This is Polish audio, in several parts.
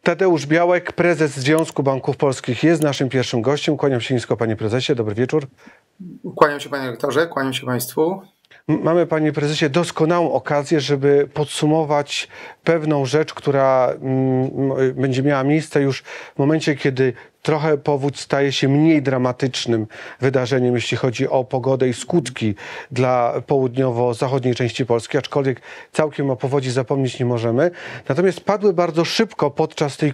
Tadeusz Białek, prezes Związku Banków Polskich, jest naszym pierwszym gościem. Kłaniam się nisko, panie prezesie. Dobry wieczór. Kłaniam się, panie rektorze, kłaniam się państwu. Mamy, panie prezesie, doskonałą okazję, żeby podsumować pewną rzecz, która będzie miała miejsce już w momencie, kiedy trochę powódź staje się mniej dramatycznym wydarzeniem, jeśli chodzi o pogodę i skutki dla południowo-zachodniej części Polski, aczkolwiek całkiem o powodzi zapomnieć nie możemy. Natomiast padły bardzo szybko podczas tej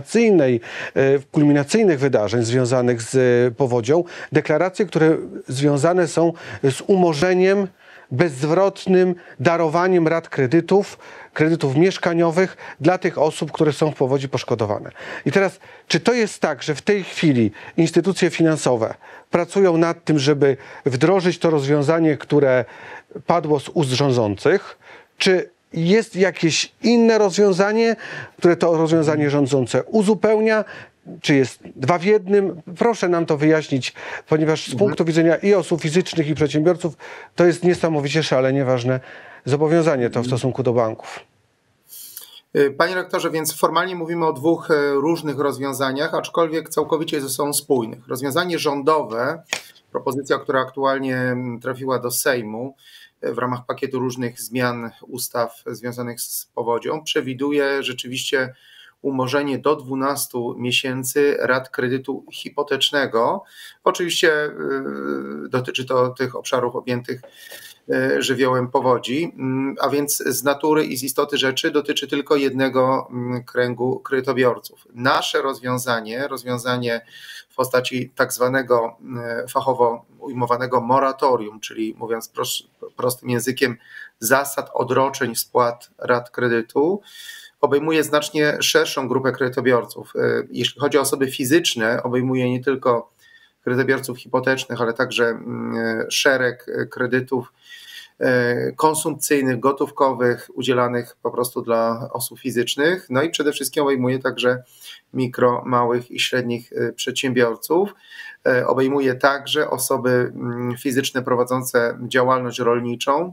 kulminacyjnych wydarzeń związanych z powodzią deklaracje, które związane są z umorzeniem, bezzwrotnym darowaniem rat kredytów mieszkaniowych dla tych osób, które są w powodzi poszkodowane. I teraz, czy to jest tak, że w tej chwili instytucje finansowe pracują nad tym, żeby wdrożyć to rozwiązanie, które padło z ust rządzących, czy jest jakieś inne rozwiązanie, które to rozwiązanie rządzące uzupełnia? Czy jest dwa w jednym? Proszę nam to wyjaśnić, ponieważ z punktu widzenia i osób fizycznych, i przedsiębiorców to jest niesamowicie szalenie ważne zobowiązanie to w stosunku do banków. Panie rektorze, więc formalnie mówimy o dwóch różnych rozwiązaniach, aczkolwiek całkowicie ze sobą spójnych. Rozwiązanie rządowe, propozycja, która aktualnie trafiła do Sejmu w ramach pakietu różnych zmian ustaw związanych z powodzią, przewiduje rzeczywiście umorzenie do 12 miesięcy rat kredytu hipotecznego. Oczywiście dotyczy to tych obszarów objętych żywiołem powodzi, a więc z natury i z istoty rzeczy dotyczy tylko jednego kręgu kredytobiorców. Nasze rozwiązanie w postaci tak zwanego fachowo ujmowanego moratorium, czyli mówiąc prostym językiem zasad odroczeń spłat rat kredytu, obejmuje znacznie szerszą grupę kredytobiorców. Jeśli chodzi o osoby fizyczne, obejmuje nie tylko kredytobiorców hipotecznych, ale także szereg kredytów konsumpcyjnych, gotówkowych, udzielanych po prostu dla osób fizycznych. No i przede wszystkim obejmuje także mikro, małych i średnich przedsiębiorców. Obejmuje także osoby fizyczne prowadzące działalność rolniczą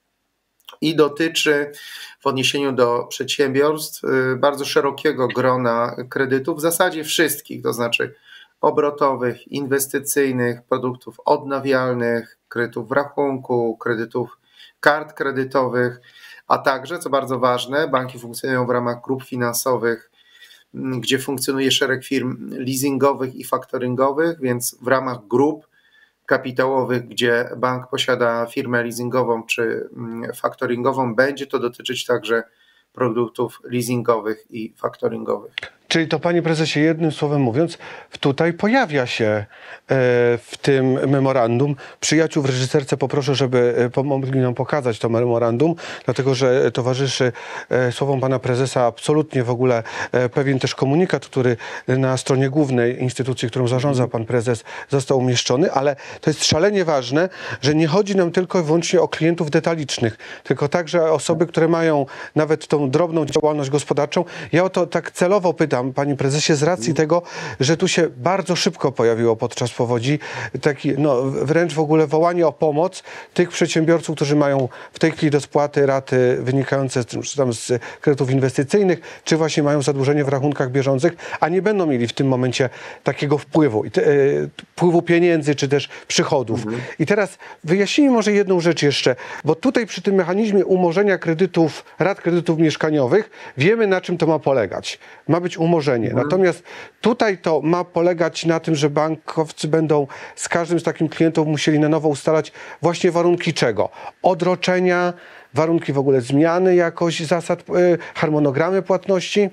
i dotyczy w odniesieniu do przedsiębiorstw bardzo szerokiego grona kredytów, w zasadzie wszystkich, to znaczy obrotowych, inwestycyjnych, produktów odnawialnych, kredytów w rachunku, kredytów kart kredytowych, a także, co bardzo ważne, banki funkcjonują w ramach grup finansowych, gdzie funkcjonuje szereg firm leasingowych i faktoringowych, więc w ramach grup kapitałowych, gdzie bank posiada firmę leasingową czy faktoringową, będzie to dotyczyć także produktów leasingowych i faktoringowych. Czyli to, panie prezesie, jednym słowem mówiąc, tutaj pojawia się w tym memorandum. Przyjaciół w reżyserce poproszę, żeby pomogli nam pokazać to memorandum, dlatego że towarzyszy słowom pana prezesa absolutnie w ogóle pewien też komunikat, który na stronie głównej instytucji, którą zarządza pan prezes, został umieszczony, ale to jest szalenie ważne, że nie chodzi nam tylko i wyłącznie o klientów detalicznych, tylko także o osoby, które mają nawet tą drobną działalność gospodarczą. Ja o to tak celowo pytam, panie prezesie, z racji tego, że tu się bardzo szybko pojawiło podczas powodzi taki, wręcz w ogóle wołanie o pomoc tych przedsiębiorców, którzy mają w tej chwili do spłaty raty wynikające czy tam z kredytów inwestycyjnych, czy właśnie mają zadłużenie w rachunkach bieżących, a nie będą mieli w tym momencie takiego wpływu pieniędzy, czy też przychodów. I teraz wyjaśnijmy może jedną rzecz jeszcze, bo tutaj przy tym mechanizmie umorzenia rat kredytów mieszkaniowych wiemy, na czym to ma polegać. Ma być umorzenie. Natomiast tutaj to ma polegać na tym, że bankowcy będą z każdym z takich klientów musieli na nowo ustalać właśnie warunki czego? Odroczenia, warunki w ogóle zmiany jakoś zasad, harmonogramy płatności?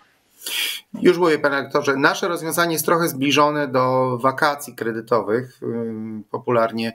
Już mówię, panie rektorze, nasze rozwiązanie jest trochę zbliżone do wakacji kredytowych, popularnie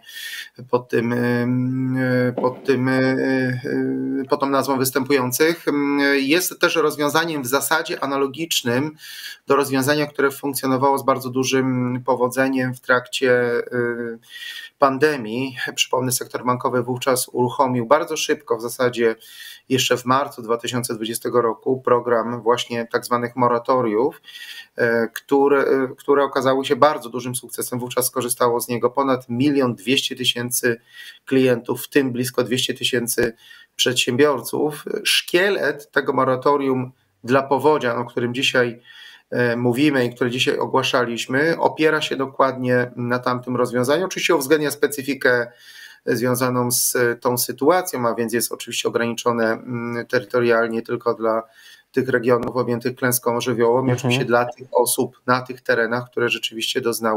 pod tą nazwą występujących. Jest też rozwiązaniem w zasadzie analogicznym do rozwiązania, które funkcjonowało z bardzo dużym powodzeniem w trakcie pandemii. Przypomnę, sektor bankowy wówczas uruchomił bardzo szybko, w zasadzie jeszcze w marcu 2020 roku, program właśnie tak zwanych moratoriów, które okazały się bardzo dużym sukcesem. Wówczas skorzystało z niego ponad 1 200 000 klientów, w tym blisko 200 000 przedsiębiorców. Szkielet tego moratorium dla powodzian, o którym dzisiaj mówimy i które dzisiaj ogłaszaliśmy, opiera się dokładnie na tamtym rozwiązaniu. Oczywiście uwzględnia specyfikę związaną z tą sytuacją, a więc jest oczywiście ograniczone terytorialnie tylko dla tych regionów objętych klęską żywiołową i oczywiście dla tych osób na tych terenach, które rzeczywiście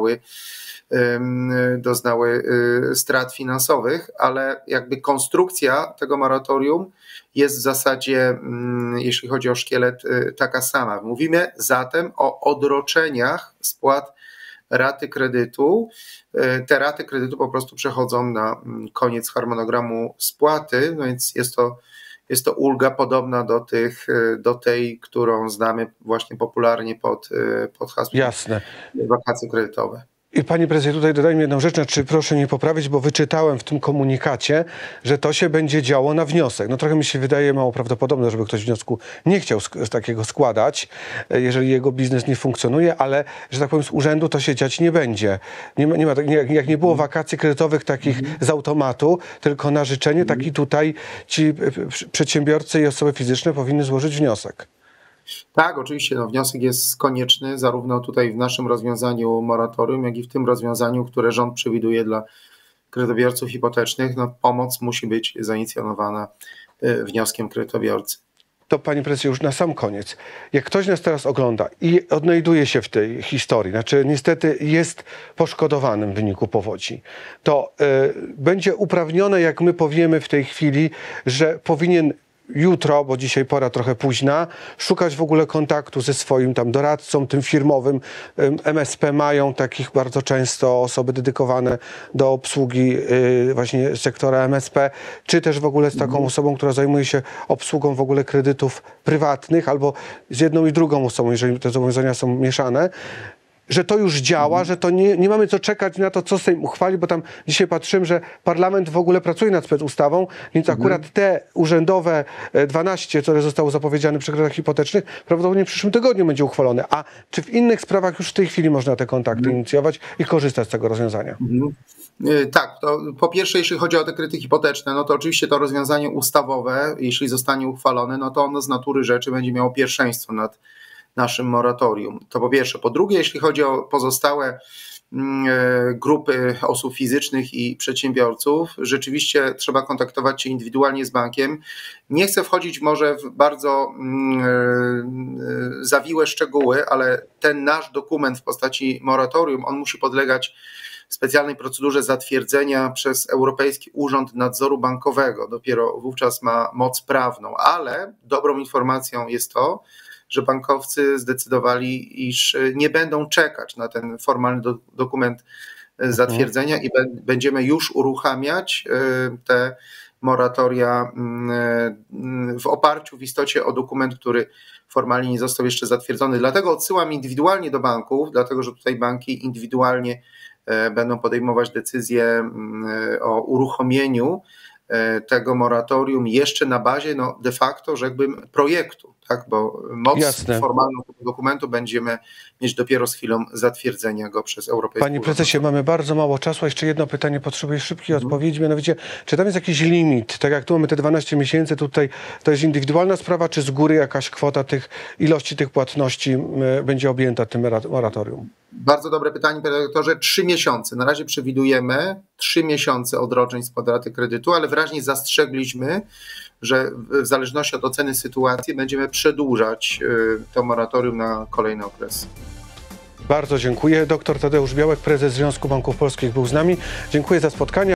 doznały strat finansowych, ale jakby konstrukcja tego moratorium jest w zasadzie, jeśli chodzi o szkielet, taka sama. Mówimy zatem o odroczeniach spłat raty kredytu. Te raty kredytu po prostu przechodzą na koniec harmonogramu spłaty, no więc jest to ulga podobna do tej, którą znamy właśnie popularnie pod hasłem Jasne. wakacje kredytowe. I panie prezesie, tutaj dodajmy jedną rzecz, czy proszę mnie poprawić, bo wyczytałem w tym komunikacie, że to się będzie działo na wniosek. No trochę mi się wydaje mało prawdopodobne, żeby ktoś wniosku nie chciał takiego składać, jeżeli jego biznes nie funkcjonuje, ale, że tak powiem, z urzędu to się dziać nie będzie. Nie ma, jak nie było wakacji kredytowych takich z automatu, tylko na życzenie, tak i tutaj ci przedsiębiorcy i osoby fizyczne powinny złożyć wniosek. Tak, oczywiście, no, wniosek jest konieczny zarówno tutaj w naszym rozwiązaniu moratorium, jak i w tym rozwiązaniu, które rząd przewiduje dla kredytobiorców hipotecznych. No, pomoc musi być zainicjonowana wnioskiem kredytobiorcy. To panie prezesie, już na sam koniec. Jak ktoś nas teraz ogląda i odnajduje się w tej historii, znaczy niestety jest poszkodowanym w wyniku powodzi, to będzie uprawnione, jak my powiemy w tej chwili, że powinien jutro, bo dzisiaj pora trochę późna, szukać w ogóle kontaktu ze swoim tam doradcą, tym firmowym. MSP mają takich bardzo często osoby dedykowane do obsługi właśnie sektora MSP, czy też w ogóle z taką osobą, która zajmuje się obsługą w ogóle kredytów prywatnych, albo z jedną i drugą osobą, jeżeli te zobowiązania są mieszane, że to już działa, że to nie mamy co czekać na to, co Sejm uchwali, bo tam dzisiaj patrzymy, że parlament w ogóle pracuje nad specustawą, więc akurat te urzędowe 12, które zostało zapowiedziane przy kredytach hipotecznych, prawdopodobnie w przyszłym tygodniu będzie uchwalone. A czy w innych sprawach już w tej chwili można te kontakty inicjować i korzystać z tego rozwiązania? Tak, to po pierwsze, jeśli chodzi o te kredyty hipoteczne, no to oczywiście to rozwiązanie ustawowe, jeśli zostanie uchwalone, no to ono z natury rzeczy będzie miało pierwszeństwo nad naszym moratorium. To po pierwsze. Po drugie, jeśli chodzi o pozostałe grupy osób fizycznych i przedsiębiorców, rzeczywiście trzeba kontaktować się indywidualnie z bankiem. Nie chcę wchodzić może w bardzo zawiłe szczegóły, ale ten nasz dokument w postaci moratorium, on musi podlegać specjalnej procedurze zatwierdzenia przez Europejski Urząd Nadzoru Bankowego. Dopiero wówczas ma moc prawną, ale dobrą informacją jest to, że bankowcy zdecydowali, iż nie będą czekać na ten formalny dokument zatwierdzenia i będziemy już uruchamiać te moratoria w oparciu w istocie o dokument, który formalnie nie został jeszcze zatwierdzony. Dlatego odsyłam indywidualnie do banków, dlatego że tutaj banki indywidualnie będą podejmować decyzje o uruchomieniu tego moratorium jeszcze na bazie de facto, rzekłbym, projektu, tak? Bo moc formalną tego dokumentu będziemy mieć dopiero z chwilą zatwierdzenia go przez Europejski Urząd. Panie prezesie, mamy bardzo mało czasu, a jeszcze jedno pytanie, potrzebuję szybkiej odpowiedzi, mianowicie, czy tam jest jakiś limit, tak jak tu mamy te 12 miesięcy, tutaj to jest indywidualna sprawa, czy z góry jakaś kwota ilości tych płatności będzie objęta tym moratorium? Bardzo dobre pytanie, panie redaktorze. 3 miesiące. Na razie przewidujemy 3 miesiące odroczeń spłat raty kredytu, ale wyraźnie zastrzegliśmy, że w zależności od oceny sytuacji będziemy przedłużać to moratorium na kolejny okres. Bardzo dziękuję. Dr Tadeusz Białek, prezes Związku Banków Polskich był z nami. Dziękuję za spotkanie.